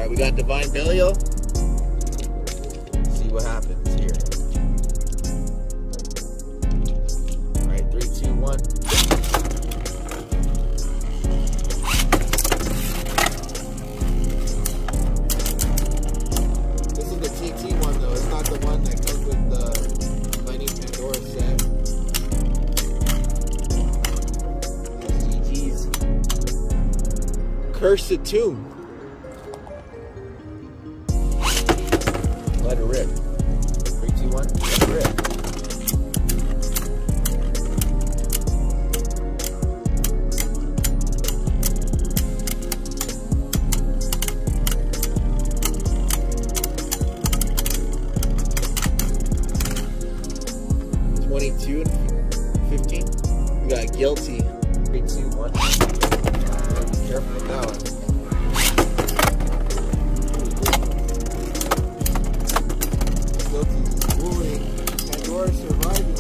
We got Divine Belial. See what happens here. Alright, 3, 2, 1. This is the TT one though, it's not the one that comes with the my new Pandora set. GG's. Curse Satomb. Let it rip. 3, 2, 1. Let it rip. $22 and $15. We got Gulity. 3, 2, 1. Be careful with that one. Pandora surviving.